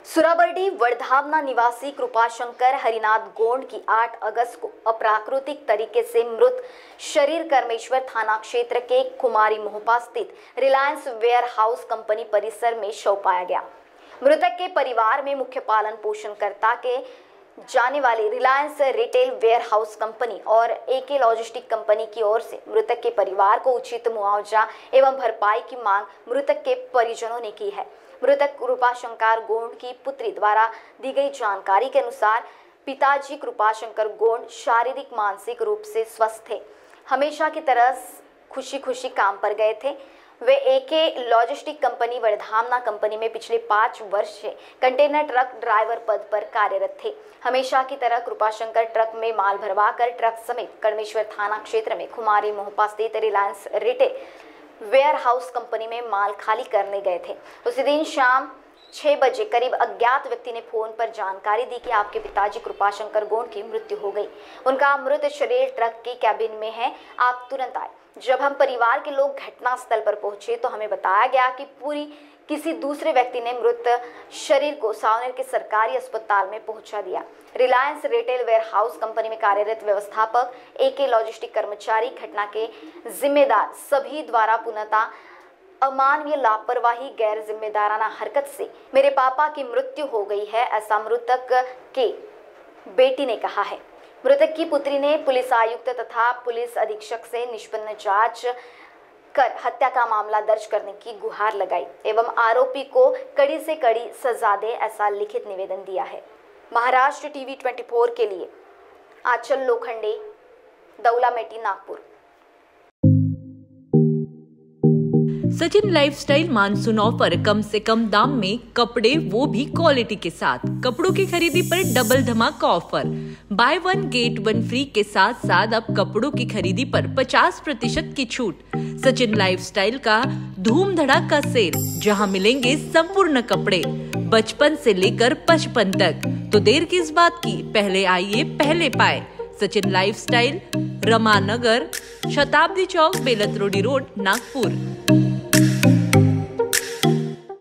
सुराबर्डी वडधावना निवासी कृपाशंकर हरिनाथ गोंड की 8 अगस्त को अप्राकृतिक तरीके से मृत शरीर करमेश्वर थाना क्षेत्र के कुमारी मोहपा स्थित रिलायंस वेयर हाउस कंपनी परिसर में शव पाया गया। मृतक के परिवार में मुख्य पालन पोषणकर्ता के जाने वाली Reliance retail warehouse company और एके लॉजिस्टिक कंपनी की ओर से मृतक के परिवार को उचित मुआवजा एवं भरपाई की मांग मृतक के परिजनों ने की है। मृतक कृपाशंकर गोंड की पुत्री द्वारा दी गई जानकारी के अनुसार पिताजी कृपाशंकर गोंड शारीरिक मानसिक रूप से स्वस्थ थे। हमेशा की तरह खुशी खुशी काम पर गए थे। वे एके लॉजिस्टिक कंपनी वडधावना कंपनी में पिछले 5 वर्ष से कंटेनर ट्रक ड्राइवर पद पर कार्यरत थे। हमेशा की तरह कृपाशंकर ट्रक में माल भरवाकर ट्रक समेत करमेश्वर थाना क्षेत्र में कुमारी मोहपा स्थित Reliance retail warehouse company में माल खाली करने गए थे। उसी दिन शाम 6 बजे करीब अज्ञात व्यक्ति ने फोन पर जानकारी दी कि आपके पिताजी कृपाशंकर गोंड की मृत्यु हो गई। उनका मृत शरीर ट्रक की कैबिन में है, आप तुरंत आए। जब हम परिवार के लोग घटनास्थल पर पहुंचे तो हमें बताया गया कि किसी दूसरे व्यक्ति ने मृत शरीर को सावनेर के सरकारी अस्पताल में पहुंचा दिया। Reliance retail warehouse company में कार्यरत व्यवस्थापक, एके लॉजिस्टिक कर्मचारी, घटना के जिम्मेदार सभी द्वारा पूर्णतः अमानवीय लापरवाही, गैर जिम्मेदाराना हरकत से मेरे पापा की मृत्यु हो गई है, ऐसा मृतक के बेटी ने कहा है। मृतक की पुत्री ने पुलिस आयुक्त तथा पुलिस अधीक्षक से निष्पन्न जांच कर हत्या का मामला दर्ज करने की गुहार लगाई एवं आरोपी को कड़ी से कड़ी सजा दे, ऐसा लिखित निवेदन दिया है। महाराष्ट्र टीवी 24 के लिए Anchal Lokhande, Daulameti, Nagpur. Sachin lifestyle monsoon offer, कम से कम दाम में कपड़े, वो भी क्वालिटी के साथ। कपड़ों की खरीदी पर डबल धमाका ऑफर, बाय 1 गेट 1 फ्री के साथ साथ अब कपड़ों की खरीदी पर 50% की छूट। सचिन लाइफस्टाइल का धूम धड़ाका सेल, जहां मिलेंगे संपूर्ण कपड़े बचपन से लेकर 55 तक। तो देर किस बात की, पहले आइए पहले पाए। सचिन लाइफस्टाइल, रमानगर, शताब्दी चौक, बेलत रोडी रोड, नागपुर।